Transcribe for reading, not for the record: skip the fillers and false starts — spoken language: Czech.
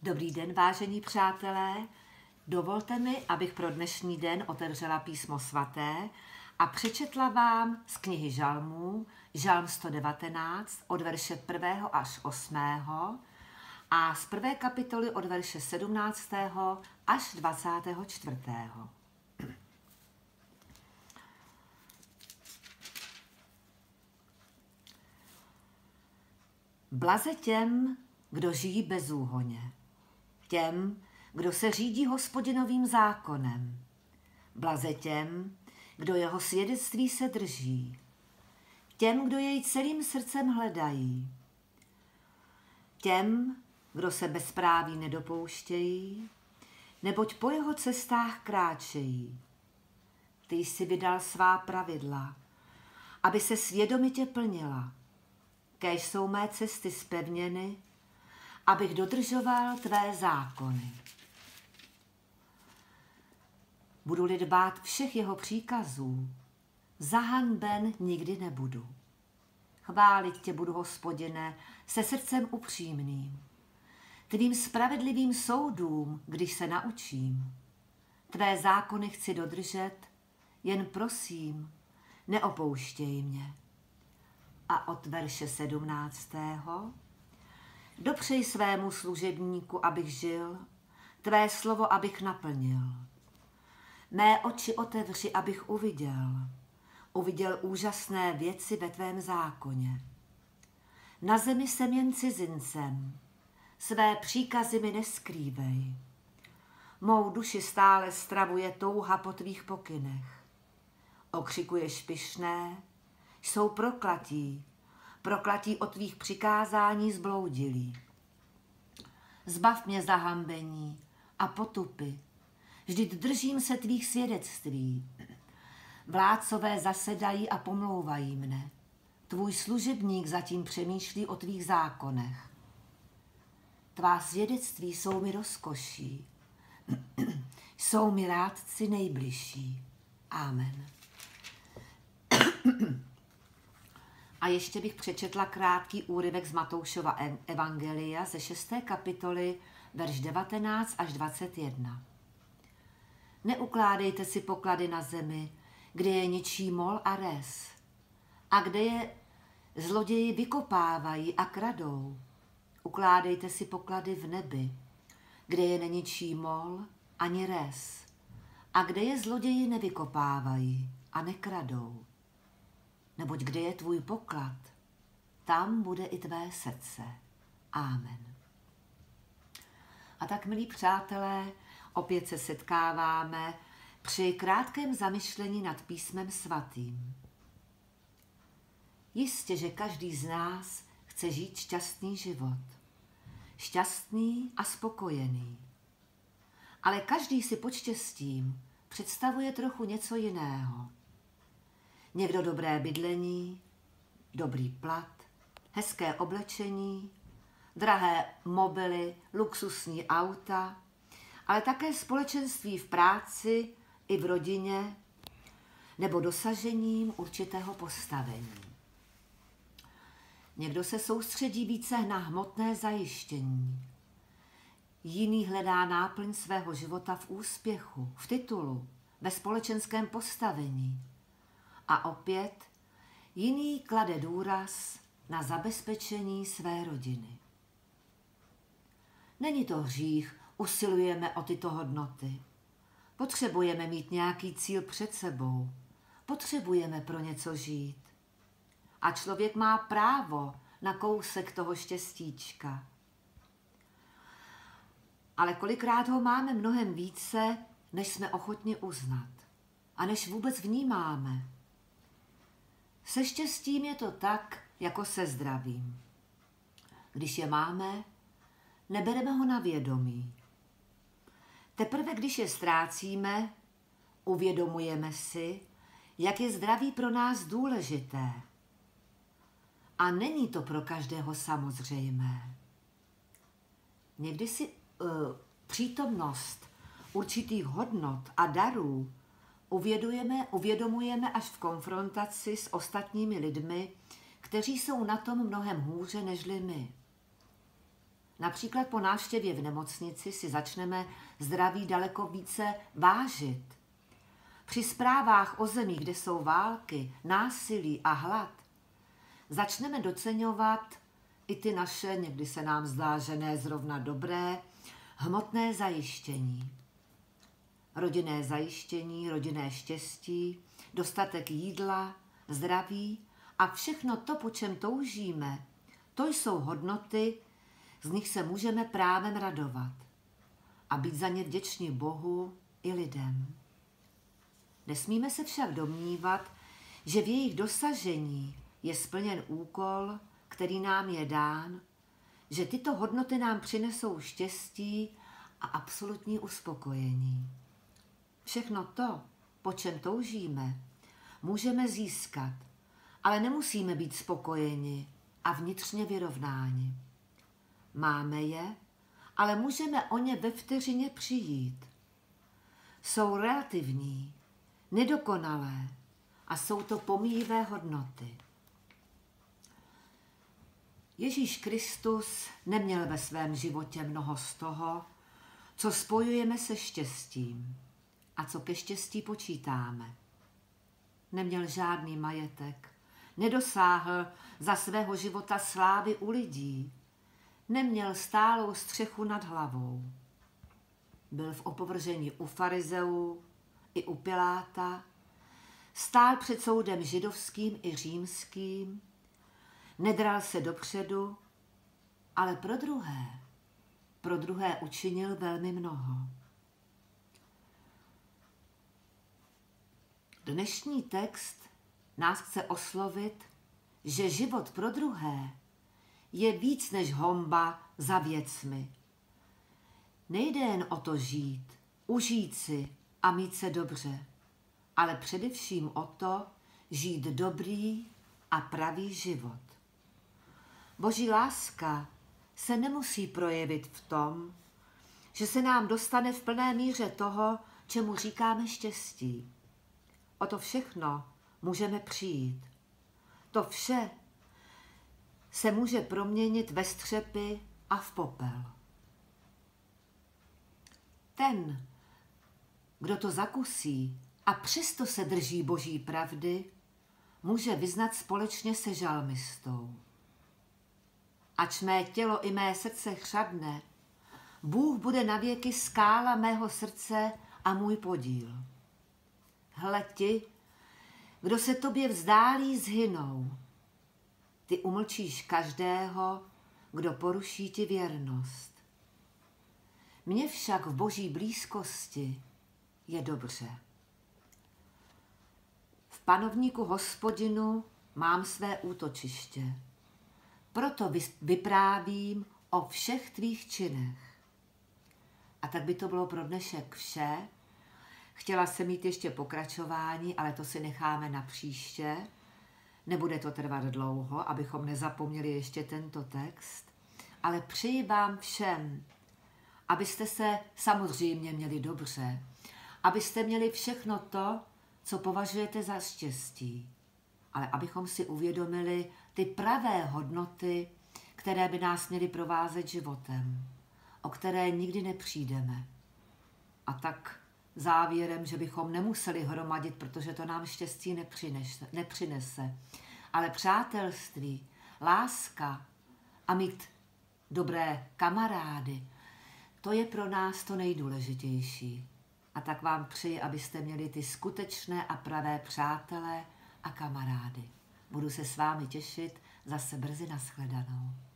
Dobrý den, vážení přátelé. Dovolte mi, abych pro dnešní den otevřela písmo svaté a přečetla vám z knihy Žalmů, Žalm 119, od verše 1. až 8. a z 1. kapitoly od verše 17. až 24. Blaze těm, kdo žijí bezúhonně, těm, kdo se řídí Hospodinovým zákonem, blaze těm, kdo jeho svědectví se drží, těm, kdo jej celým srdcem hledají, těm, kdo se bezpráví nedopouštějí, neboť po jeho cestách kráčejí. Ty jsi vydal svá pravidla, aby se svědomitě plnila. Kéž jsou mé cesty zpevněny, abych dodržoval tvé zákony. Budu-li dbát všech jeho příkazů, zahanben nikdy nebudu. Chválit tě budu, Hospodine, se srdcem upřímným, tvým spravedlivým soudům, když se naučím. Tvé zákony chci dodržet, jen prosím, neopouštěj mě. A od verše 17. Dopřej svému služebníku, abych žil, tvé slovo, abych naplnil. Mé oči otevři, abych uviděl úžasné věci ve tvém zákoně. Na zemi jsem jen cizincem, své příkazy mi neskrývej. Mou duši stále stravuje touha po tvých pokynech. Okřikuješ pyšné, jsou proklatí od tvých přikázání zbloudilí. Zbav mě zahambení a potupy, vždyť držím se tvých svědectví. Vládcové zasedají a pomlouvají mne. Tvůj služebník zatím přemýšlí o tvých zákonech. Tvá svědectví jsou mi rozkoší, jsou mi rádci nejbližší. Amen. A ještě bych přečetla krátký úryvek z Matoušova evangelia ze 6. kapitoly, verš 19 až 21. Neukládejte si poklady na zemi, kde je ničí mol a res, a kde je zloději vykopávají a kradou. Ukládejte si poklady v nebi, kde je neničí mol ani res, a kde je zloději nevykopávají a nekradou. Neboť kde je tvůj poklad, tam bude i tvé srdce. Amen. A tak, milí přátelé, opět se setkáváme při krátkém zamyšlení nad písmem svatým. Jistě, že každý z nás chce žít šťastný život. Šťastný a spokojený. Ale každý si pod štěstím představuje trochu něco jiného. Někdo dobré bydlení, dobrý plat, hezké oblečení, drahé mobily, luxusní auta, ale také společenství v práci i v rodině nebo dosažením určitého postavení. Někdo se soustředí více na hmotné zajištění, jiný hledá náplň svého života v úspěchu, v titulu, ve společenském postavení. A opět jiný klade důraz na zabezpečení své rodiny. Není to hřích, usilujeme o tyto hodnoty. Potřebujeme mít nějaký cíl před sebou. Potřebujeme pro něco žít. A člověk má právo na kousek toho štěstíčka. Ale kolikrát ho máme mnohem více, než jsme ochotni uznat a než vůbec vnímáme. Se štěstím je to tak, jako se zdravím. Když je máme, nebereme ho na vědomí. Teprve když je ztrácíme, uvědomujeme si, jak je zdraví pro nás důležité. A není to pro každého samozřejmé. Někdy si přítomnost určitých hodnot a darů uvědomujeme až v konfrontaci s ostatními lidmi, kteří jsou na tom mnohem hůře nežli my. Například po návštěvě v nemocnici si začneme zdraví daleko více vážit. Při zprávách o zemi, kde jsou války, násilí a hlad, začneme doceňovat i ty naše, někdy se nám zdá, že ne zrovna dobré, hmotné zajištění. Rodinné zajištění, rodinné štěstí, dostatek jídla, zdraví a všechno to, po čem toužíme, to jsou hodnoty, z nich se můžeme právem radovat a být za ně vděční Bohu i lidem. Nesmíme se však domnívat, že v jejich dosažení je splněn úkol, který nám je dán, že tyto hodnoty nám přinesou štěstí a absolutní uspokojení. Všechno to, po čem toužíme, můžeme získat, ale nemusíme být spokojeni a vnitřně vyrovnáni. Máme je, ale můžeme o ně ve vteřině přijít. Jsou relativní, nedokonalé a jsou to pomíjivé hodnoty. Ježíš Kristus neměl ve svém životě mnoho z toho, co spojujeme se štěstím a co ke štěstí počítáme. Neměl žádný majetek, nedosáhl za svého života slávy u lidí, neměl stálou střechu nad hlavou. Byl v opovržení u farizeů i u Piláta, stál před soudem židovským i římským, nedral se dopředu, ale pro druhé učinil velmi mnoho. Dnešní text nás chce oslovit, že život pro druhé je víc než honba za věcmi. Nejde jen o to žít, užít si a mít se dobře, ale především o to žít dobrý a pravý život. Boží láska se nemusí projevit v tom, že se nám dostane v plné míře toho, čemu říkáme štěstí. O to všechno můžeme přijít. To vše se může proměnit ve střepy a v popel. Ten, kdo to zakusí a přesto se drží Boží pravdy, může vyznat společně se žalmistou. Ač mé tělo i mé srdce chřadne, Bůh bude navěky skála mého srdce a můj podíl. Hle ti, kdo se tobě vzdálí, zhynou. Ty umlčíš každého, kdo poruší ti věrnost. Mně však v Boží blízkosti je dobře. V panovníku Hospodinu mám své útočiště. Proto vyprávím o všech tvých činech. A tak by to bylo pro dnešek vše. Chtěla jsem mít ještě pokračování, ale to si necháme na příště. Nebude to trvat dlouho, abychom nezapomněli ještě tento text. Ale přeji vám všem, abyste se samozřejmě měli dobře, abyste měli všechno to, co považujete za štěstí, ale abychom si uvědomili ty pravé hodnoty, které by nás měly provázet životem, o které nikdy nepřijdeme. A tak závěrem, že bychom nemuseli hromadit, protože to nám štěstí nepřinese, ale přátelství, láska a mít dobré kamarády, to je pro nás to nejdůležitější. A tak vám přeji, abyste měli ty skutečné a pravé přátelé a kamarády. Budu se s vámi těšit zase brzy, nashledanou.